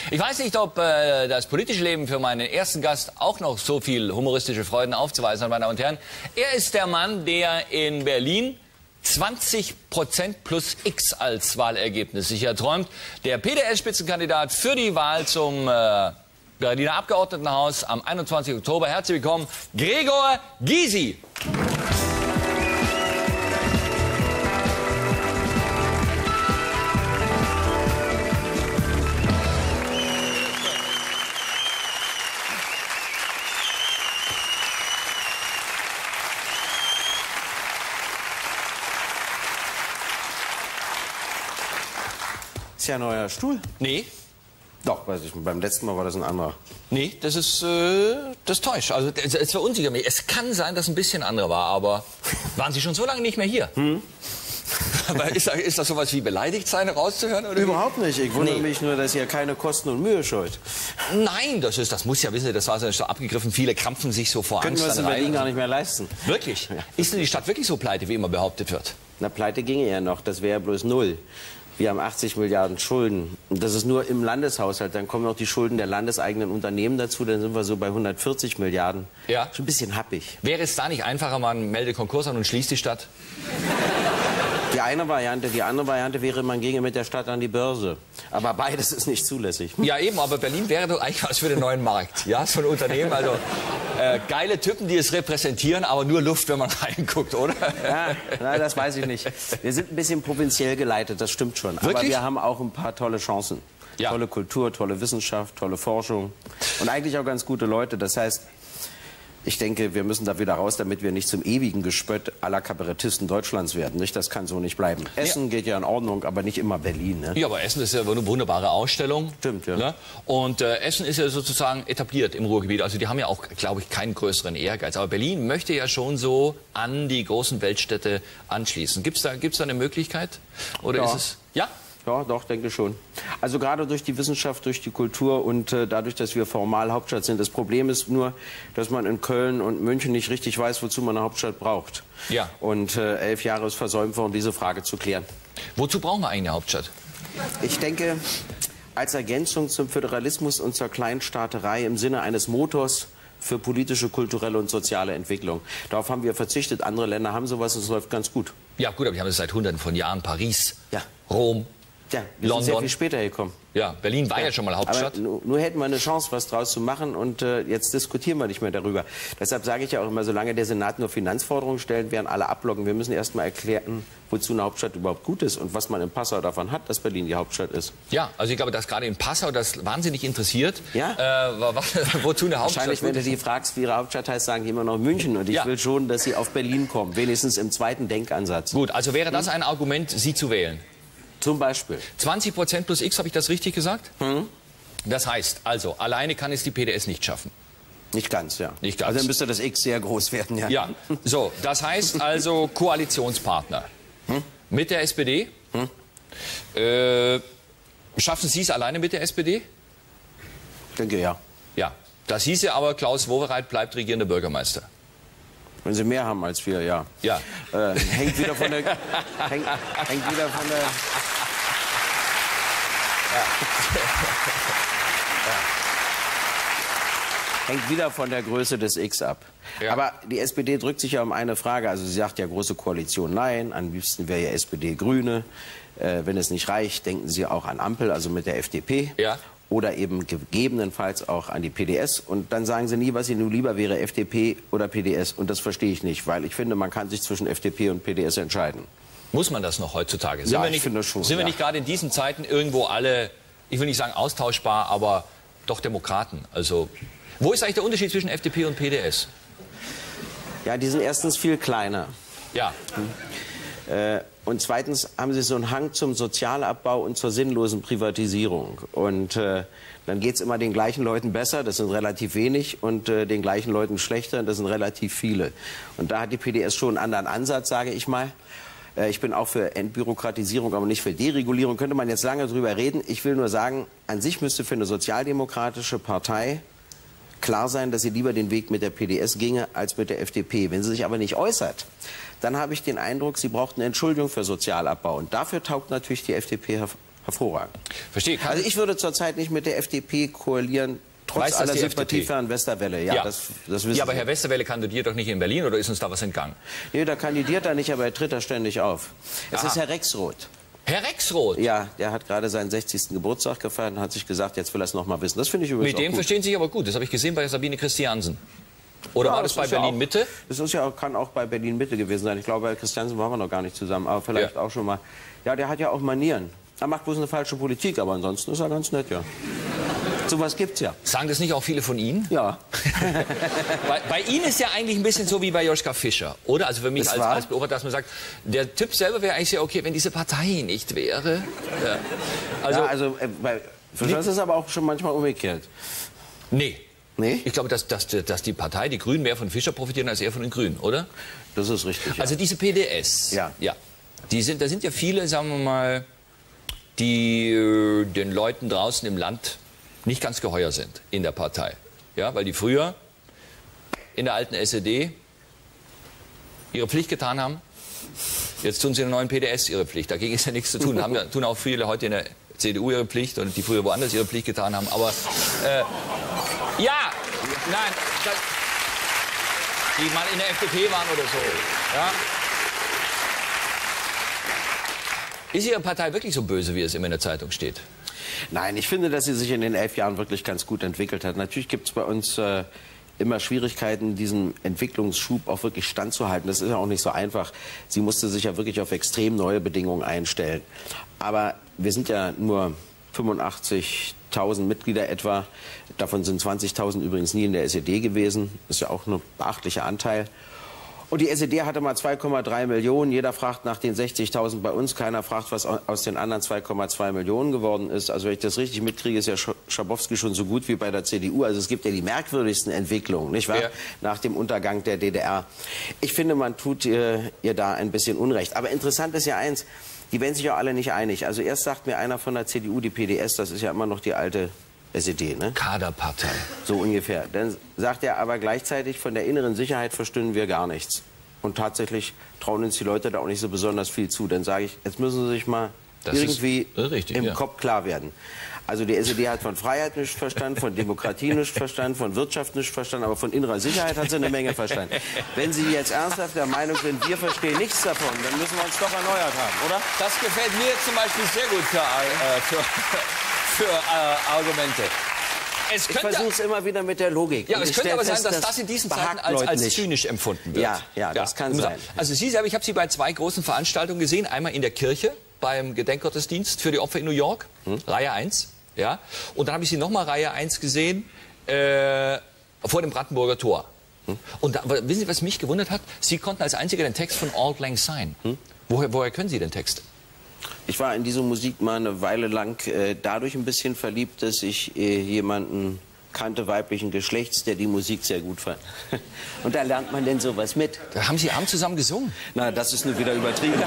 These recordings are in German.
Ich weiß nicht, ob das politische Leben für meinen ersten Gast auch noch so viel humoristische Freuden aufzuweisen hat, meine Damen und Herren. Er ist der Mann, der in Berlin 20% plus X als Wahlergebnis sich erträumt. Der PDS-Spitzenkandidat für die Wahl zum Berliner Abgeordnetenhaus am 21. Oktober. Herzlich willkommen, Gregor Gysi. Ist ja ein neuer Stuhl. Nee. Doch, weiß ich, beim letzten Mal war das ein anderer. Nee, das ist, das täuscht. Also, es verunsichert mich. Es kann sein, dass ein bisschen anderer war, aber waren Sie schon so lange nicht mehr hier? Aber ist das sowas wie beleidigt sein, rauszuhören? Oder Überhaupt nicht. Ich wundere mich nur, dass ihr keine Kosten und Mühe scheut. Nein, das muss ja wissen, das war so abgegriffen. Viele krampfen sich so vor Können Angst. wir es in Berlin gar nicht mehr leisten. Wirklich? Ja. Ist denn die Stadt wirklich so pleite, wie immer behauptet wird? Na, pleite ginge ja noch. Das wäre ja bloß null. Wir haben 80 Milliarden Schulden. Und das ist nur im Landeshaushalt. Dann kommen noch die Schulden der landeseigenen Unternehmen dazu. Dann sind wir so bei 140 Milliarden. Ja. Schon ein bisschen happig. Wäre es da nicht einfacher, man meldet Konkurs an und schließt die Stadt? Die eine Variante. Die andere Variante wäre, man ginge mit der Stadt an die Börse. Aber beides ist nicht zulässig. Ja, eben. Aber Berlin wäre doch eigentlich was für den neuen Markt. Ja, so ein Unternehmen. Also geile Typen, die es repräsentieren, aber nur Luft, wenn man reinguckt, oder? Ja, na, das weiß ich nicht. Wir sind ein bisschen provinziell geleitet, das stimmt schon. Wirklich? Aber wir haben auch ein paar tolle Chancen. Ja. Tolle Kultur, tolle Wissenschaft, tolle Forschung und eigentlich auch ganz gute Leute. Das heißt, ich denke, wir müssen da wieder raus, damit wir nicht zum ewigen Gespött aller Kabarettisten Deutschlands werden. Nicht? Das kann so nicht bleiben. Essen geht ja in Ordnung, aber nicht immer Berlin. Ne? Ja, aber Essen ist ja eine wunderbare Ausstellung. Stimmt, ja. Ne? Und Essen ist ja sozusagen etabliert im Ruhrgebiet. Also die haben ja auch, glaube ich, keinen größeren Ehrgeiz. Aber Berlin möchte ja schon so an die großen Weltstädte anschließen. Gibt's da eine Möglichkeit? Oder Ja. ist es... Ja? Ja, doch, denke schon. Also gerade durch die Wissenschaft, durch die Kultur und dadurch, dass wir formal Hauptstadt sind. Das Problem ist nur, dass man in Köln und München nicht richtig weiß, wozu man eine Hauptstadt braucht. Ja. Und 11 Jahre ist versäumt worden, diese Frage zu klären. Wozu brauchen wir eigentlich eine Hauptstadt? Ich denke, als Ergänzung zum Föderalismus und zur Kleinstaaterei im Sinne eines Motors für politische, kulturelle und soziale Entwicklung. Darauf haben wir verzichtet. Andere Länder haben sowas und es läuft ganz gut. Ja gut, aber die haben es seit Hunderten von Jahren. Paris, Ja. Rom, Ja, wir sind sehr viel später gekommen. Ja, Berlin war ja schon mal Hauptstadt. Aber nur hätten wir eine Chance, was draus zu machen und jetzt diskutieren wir nicht mehr darüber. Deshalb sage ich ja auch immer, solange der Senat nur Finanzforderungen stellt, werden alle abblocken. Wir müssen erst mal erklären, wozu eine Hauptstadt überhaupt gut ist und was man in Passau davon hat, dass Berlin die Hauptstadt ist. Ja, also ich glaube, dass gerade in Passau das wahnsinnig interessiert. Ja? Wozu eine Hauptstadt Wahrscheinlich, wenn du die fragst, wie ihre Hauptstadt heißt, sagen die immer noch München. Und ich will schon, dass sie auf Berlin kommen, wenigstens im zweiten Denkansatz. Gut, also wäre das ein Argument, Sie zu wählen? Zum Beispiel. 20% plus X, habe ich das richtig gesagt? Das heißt, also, alleine kann es die PDS nicht schaffen. Nicht ganz, ja. Nicht ganz. Also dann müsste das X sehr groß werden, ja. Ja, so, das heißt also Koalitionspartner mit der SPD. Schaffen Sie es alleine mit der SPD? Ich denke, ja. Ja, das hieße aber, Klaus Wowereit bleibt regierender Bürgermeister. Wenn Sie mehr haben als wir, ja. Ja. Hängt wieder von der... hängt wieder von der... Hängt wieder von der Größe des X ab. Ja. Aber die SPD drückt sich ja um eine Frage. Also sie sagt ja, große Koalition nein, am liebsten wäre ja SPD-Grüne. Wenn es nicht reicht, denken Sie auch an Ampel, also mit der FDP. Ja. Oder eben gegebenenfalls auch an die PDS. Und dann sagen Sie nie, was Ihnen lieber wäre, FDP oder PDS. Und das verstehe ich nicht, weil ich finde, man kann sich zwischen FDP und PDS entscheiden. Muss man das noch heutzutage? Ja, ich finde schon. Sind wir nicht gerade in diesen Zeiten irgendwo alle, ich will nicht sagen austauschbar, aber doch Demokraten? Also, wo ist eigentlich der Unterschied zwischen FDP und PDS? Ja, die sind erstens viel kleiner. Ja. Und zweitens haben sie so einen Hang zum Sozialabbau und zur sinnlosen Privatisierung. Und dann geht es immer den gleichen Leuten besser, das sind relativ wenig, und den gleichen Leuten schlechter, das sind relativ viele. Und da hat die PDS schon einen anderen Ansatz, sage ich mal. Ich bin auch für Entbürokratisierung, aber nicht für Deregulierung. Könnte man jetzt lange drüber reden. Ich will nur sagen, an sich müsste für eine sozialdemokratische Partei klar sein, dass sie lieber den Weg mit der PDS ginge als mit der FDP. Wenn sie sich aber nicht äußert, dann habe ich den Eindruck, sie braucht eine Entschuldigung für Sozialabbau. Und dafür taugt natürlich die FDP hervorragend. Verstehe. Also ich würde zurzeit nicht mit der FDP koalieren, trotz aller Sympathie für Herrn Westerwelle. Ja, das wissen ja, aber Sie. Herr Westerwelle kandidiert doch nicht in Berlin, oder ist uns da was entgangen? Nee, da kandidiert er nicht, aber er tritt da ständig auf. Es ist Herr Rexroth. Herr Rexroth? Ja, der hat gerade seinen 60. Geburtstag gefeiert und hat sich gesagt, jetzt will er es noch mal wissen. Das finde ich übrigens Mit dem auch gut. verstehen Sie sich aber gut. Das habe ich gesehen bei Sabine Christiansen. Oder war das bei Berlin-Mitte? Das ist ja, kann auch bei Berlin-Mitte gewesen sein. Ich glaube, bei Christiansen waren wir noch gar nicht zusammen, aber vielleicht auch schon mal. Ja, der hat ja auch Manieren. Er macht bloß eine falsche Politik, aber ansonsten ist er ganz nett, ja. Sowas gibt's ja. Sagen das nicht auch viele von Ihnen? Ja. Bei Ihnen ist ja eigentlich ein bisschen so wie bei Joschka Fischer, oder? Also für mich als Beobachter, dass man sagt, der Typ selber wäre eigentlich sehr okay, wenn diese Partei nicht wäre. Ja. Also bei Fischer ist es aber auch schon manchmal umgekehrt. Nee. Nee? Ich glaube, dass die Partei, die Grünen, mehr von Fischer profitieren als er von den Grünen, oder? Das ist richtig, ja. Also diese PDS, ja. Da sind ja viele, sagen wir mal, die den Leuten draußen im Land nicht ganz geheuer sind in der Partei. Ja, weil die früher in der alten SED ihre Pflicht getan haben. Jetzt tun sie in der neuen PDS ihre Pflicht. Dagegen ist ja nichts zu tun. Tun auch viele heute in der CDU ihre Pflicht und die früher woanders ihre Pflicht getan haben. Aber ja, nein, die mal in der FDP waren oder so. Ja. Ist Ihre Partei wirklich so böse, wie es immer in der Zeitung steht? Nein, ich finde, dass sie sich in den 11 Jahren wirklich ganz gut entwickelt hat. Natürlich gibt es bei uns immer Schwierigkeiten, diesen Entwicklungsschub auch wirklich standzuhalten. Das ist ja auch nicht so einfach. Sie musste sich ja wirklich auf extrem neue Bedingungen einstellen. Aber wir sind ja nur 85.000 Mitglieder etwa. Davon sind 20.000 übrigens nie in der SED gewesen. Das ist ja auch ein beachtlicher Anteil. Und die SED hatte mal 2,3 Millionen. Jeder fragt nach den 60.000 bei uns. Keiner fragt, was aus den anderen 2,2 Millionen geworden ist. Also wenn ich das richtig mitkriege, ist ja Schabowski schon so gut wie bei der CDU. Also es gibt ja die merkwürdigsten Entwicklungen, nicht wahr? Ja. Nach dem Untergang der DDR. Ich finde, man tut ihr da ein bisschen Unrecht. Aber interessant ist ja eins, die werden sich ja alle nicht einig. Also erst sagt mir einer von der CDU, die PDS, das ist ja immer noch die alte SED, ne? Kaderpartei. So ungefähr. Dann sagt er aber gleichzeitig, von der inneren Sicherheit verstünden wir gar nichts. Und tatsächlich trauen uns die Leute da auch nicht so besonders viel zu. Dann sage ich, jetzt müssen Sie sich mal irgendwie im Kopf klar werden. Also die SED hat von Freiheit nichts verstanden, von Demokratie nichts verstanden, von Wirtschaft nichts verstanden, aber von innerer Sicherheit hat sie eine Menge verstanden. Wenn Sie jetzt ernsthaft der Meinung sind, wir verstehen nichts davon, dann müssen wir uns doch erneuert haben, oder? Das gefällt mir zum Beispiel sehr gut für Argumente. Ich versuche es immer wieder mit der Logik. Ja, aber es könnte aber sein, dass das in diesen Zeiten als zynisch empfunden wird. Ja, das kann sein. Also Sie selber, ich habe Sie bei 2 großen Veranstaltungen gesehen. Einmal in der Kirche beim Gedenkgottesdienst für die Opfer in New York, Reihe 1. Ja. Und dann habe ich Sie nochmal Reihe 1 gesehen vor dem Brandenburger Tor. Und da, wissen Sie, was mich gewundert hat? Sie konnten als Einziger den Text von Auld Lang Syne. Woher können Sie den Text? Ich war in diese Musik mal eine Weile lang dadurch ein bisschen verliebt, dass ich jemanden kannte weiblichen Geschlechts, der die Musik sehr gut fand. Und da lernt man denn sowas mit. Da haben Sie abends zusammen gesungen? Na, das ist nur wieder übertrieben.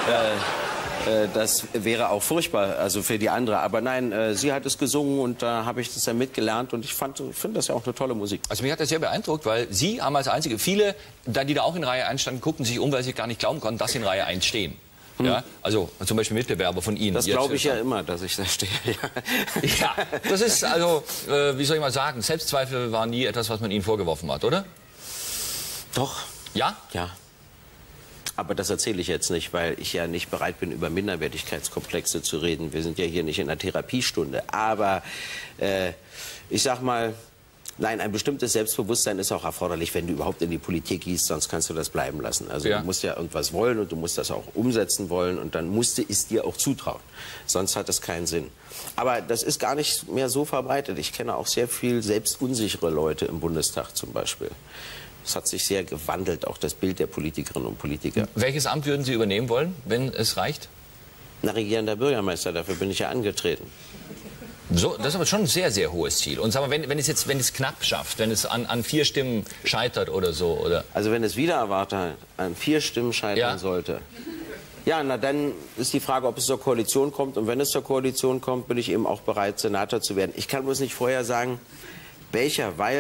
Das wäre auch furchtbar, also für die andere. Aber nein, sie hat es gesungen und da habe ich das dann mitgelernt und ich finde das ja auch eine tolle Musik. Also mich hat das sehr beeindruckt, weil Sie haben als Einzige, viele, die da auch in Reihe 1 standen, guckten sich um, weil sie gar nicht glauben konnten, dass sie in Reihe 1 stehen. Ja, also zum Beispiel Mitbewerber von Ihnen. Das glaube ich ja immer, dass ich da stehe. Ja, das ist also, wie soll ich mal sagen, Selbstzweifel waren nie etwas, was man Ihnen vorgeworfen hat, oder? Doch. Ja? Ja. Aber das erzähle ich jetzt nicht, weil ich ja nicht bereit bin, über Minderwertigkeitskomplexe zu reden. Wir sind ja hier nicht in einer Therapiestunde. Aber ich sag mal, nein, ein bestimmtes Selbstbewusstsein ist auch erforderlich, wenn du überhaupt in die Politik gehst, sonst kannst du das bleiben lassen. Also du musst ja irgendwas wollen und du musst das auch umsetzen wollen und dann musst du es dir auch zutrauen. Sonst hat es keinen Sinn. Aber das ist gar nicht mehr so verbreitet. Ich kenne auch sehr viel selbstunsichere Leute im Bundestag zum Beispiel. Es hat sich sehr gewandelt, auch das Bild der Politikerinnen und Politiker. Welches Amt würden Sie übernehmen wollen, wenn es reicht? Na, regierender Bürgermeister, dafür bin ich ja angetreten. So, das ist aber schon ein sehr, sehr hohes Ziel. Und sagen wir, wenn es knapp schafft, wenn es an 4 Stimmen scheitert oder so, oder? Also wenn es wieder erwartet an 4 Stimmen scheitern sollte. Ja, na dann ist die Frage, ob es zur Koalition kommt. Und wenn es zur Koalition kommt, bin ich eben auch bereit, Senator zu werden. Ich kann bloß nicht vorher sagen, welcher, weil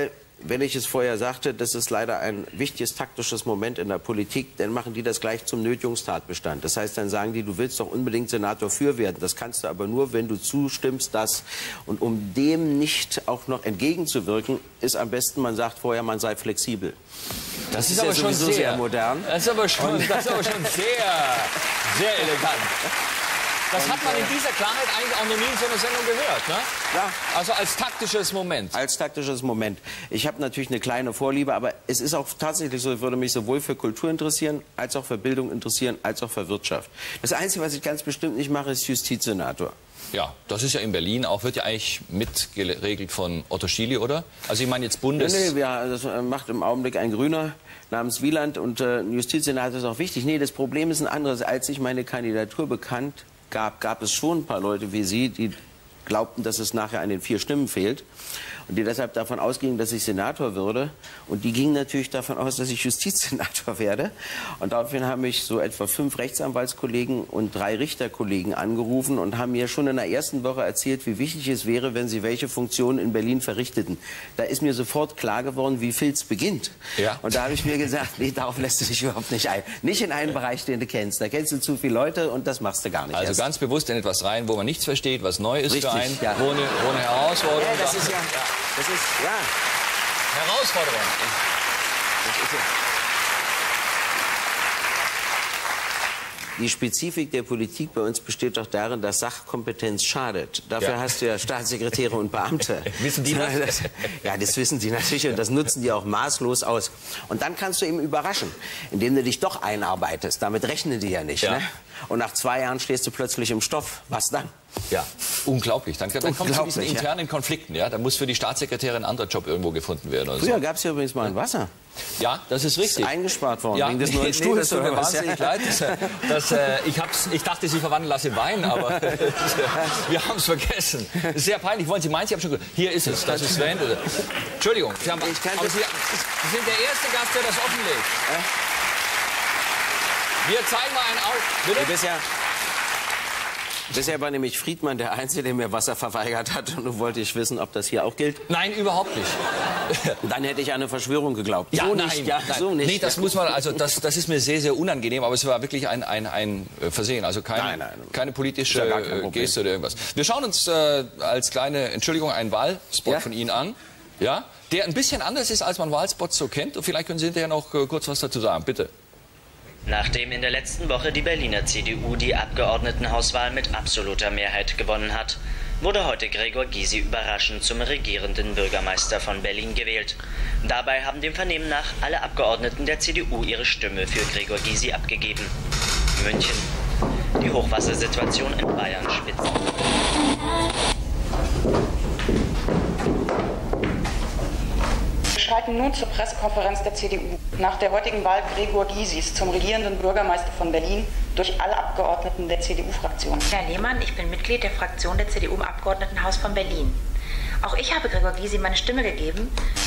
wenn ich es vorher sagte, das ist leider ein wichtiges taktisches Moment in der Politik, dann machen die das gleich zum Nötigungstatbestand. Das heißt, dann sagen die, du willst doch unbedingt Senator für werden. Das kannst du aber nur, wenn du zustimmst, dass. Und um dem nicht auch noch entgegenzuwirken, ist am besten, man sagt vorher, man sei flexibel. Das ist aber schon sehr modern. Das ist aber schon sehr elegant. Das hat man in dieser Klarheit eigentlich auch noch nie in so einer Sendung gehört, ne? Ja. Also als taktisches Moment. Als taktisches Moment. Ich habe natürlich eine kleine Vorliebe, aber es ist auch tatsächlich so, ich würde mich sowohl für Kultur interessieren, als auch für Bildung interessieren, als auch für Wirtschaft. Das Einzige, was ich ganz bestimmt nicht mache, ist Justizsenator. Ja, das ist ja in Berlin auch, wird ja eigentlich mitgeregelt von Otto Schily, oder? Also ich meine jetzt Bundes... Nee, das macht im Augenblick ein Grüner namens Wieland und ein Justizsenator ist auch wichtig. Nee, das Problem ist ein anderes. Als ich meine Kandidatur bekannt gab es schon ein paar Leute wie Sie, die glaubten, dass es nachher an den 4 Stimmen fehlt und die deshalb davon ausgingen, dass ich Senator würde. Und die gingen natürlich davon aus, dass ich Justizsenator werde. Und daraufhin haben mich so etwa 5 Rechtsanwaltskollegen und 3 Richterkollegen angerufen und haben mir schon in der ersten Woche erzählt, wie wichtig es wäre, wenn sie welche Funktionen in Berlin verrichteten. Da ist mir sofort klar geworden, wie Filz beginnt. Ja. Und da habe ich mir gesagt, nee, darauf lässt du dich überhaupt nicht ein. Nicht in einen Bereich, den du kennst. Da kennst du zu viele Leute und das machst du gar nicht. Also ganz bewusst in etwas rein, wo man nichts versteht, was neu ist. Richtig, für einen, ja. ohne Herausforderung. Ja, das ist ja... Das ist, ja. Herausforderung. Das ist ja. Die Spezifik der Politik bei uns besteht doch darin, dass Sachkompetenz schadet. Dafür hast du ja Staatssekretäre und Beamte. Wissen die das? Ja, das wissen die natürlich und das nutzen die auch maßlos aus. Und dann kannst du eben überraschen, indem du dich doch einarbeitest. Damit rechnen die ja nicht. Ja. Ne? Und nach 2 Jahren stehst du plötzlich im Stoff. Was dann? Ja, unglaublich. Dann kommt es zu diesen internen Konflikten. Ja? Da muss für die Staatssekretäre ein anderer Job irgendwo gefunden werden. Oder Früher so. gab es ja übrigens mal ein Wasser. Ja, das ist richtig. Das ist eingespart worden ja, wegen des neuen Stuhls. Das tut mir wahnsinnig leid. Ich dachte, Sie verwandeln das in Wein, aber wir haben es vergessen. Das ist sehr peinlich. Wollen Sie meinen? Sie haben schon gesagt, hier ist es. Das ist Sven. Entschuldigung. Sie sind der erste Gast, der das offenlegt. Wir zeigen mal einen auf. Bitte? Bisher war nämlich Friedmann der Einzige, der mir Wasser verweigert hat. Und nun wollte ich wissen, ob das hier auch gilt. Nein, überhaupt nicht. Dann hätte ich an eine Verschwörung geglaubt. Ja, so nein, nicht, ja, nein. So nicht. Nee, das muss man, also das ist mir sehr, sehr unangenehm. Aber es war wirklich ein Versehen. Also keine politische Geste oder irgendwas. Wir schauen uns als kleine Entschuldigung einen Wahlspot von Ihnen an. Ja? Der ein bisschen anders ist, als man Wahlspots so kennt. Und vielleicht können Sie hinterher noch kurz was dazu sagen. Bitte. Nachdem in der letzten Woche die Berliner CDU die Abgeordnetenhauswahl mit absoluter Mehrheit gewonnen hat, wurde heute Gregor Gysi überraschend zum regierenden Bürgermeister von Berlin gewählt. Dabei haben dem Vernehmen nach alle Abgeordneten der CDU ihre Stimme für Gregor Gysi abgegeben. München. Die Hochwassersituation in Bayern spitzt. Wir schalten nun zur Pressekonferenz der CDU. Nach der heutigen Wahl Gregor Gysis zum regierenden Bürgermeister von Berlin durch alle Abgeordneten der CDU-Fraktion. Herr Lehmann, ich bin Mitglied der Fraktion der CDU im Abgeordnetenhaus von Berlin. Auch ich habe Gregor Gysi meine Stimme gegeben.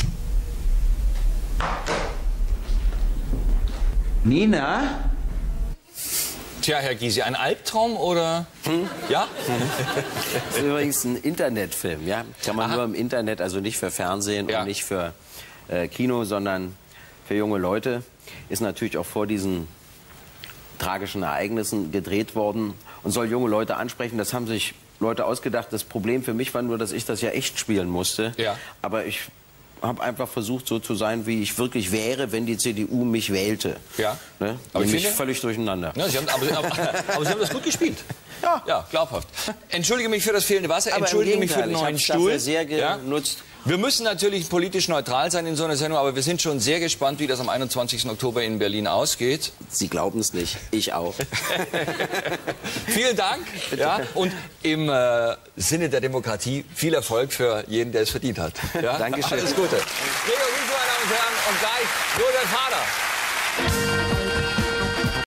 Nina? Tja, Herr Gysi, ein Albtraum oder? Ja? Das ist übrigens ein Internetfilm, ja? Kann man nur im Internet, also nicht für Fernsehen und nicht für Kino, sondern für junge Leute. Ist natürlich auch vor diesen tragischen Ereignissen gedreht worden und soll junge Leute ansprechen. Das haben sich Leute ausgedacht. Das Problem für mich war nur, dass ich das ja echt spielen musste. Ja. Aber ich habe einfach versucht, so zu sein, wie ich wirklich wäre, wenn die CDU mich wählte. Ja. Ne? Aber ich finde völlig durcheinander. Ja, Sie haben das gut gespielt. Ja. Ja, glaubhaft. Entschuldige mich für das fehlende Wasser, entschuldige mich für den neuen Stuhl. Ich sehr genutzt. Wir müssen natürlich politisch neutral sein in so einer Sendung, aber wir sind schon sehr gespannt, wie das am 21. Oktober in Berlin ausgeht. Sie glauben es nicht, ich auch. Vielen Dank. Ja, und im Sinne der Demokratie viel Erfolg für jeden, der es verdient hat. Ja? Dankeschön. Alles Gute. Gregor Gysi, meine Damen und Herren, und gleich Josef Hader.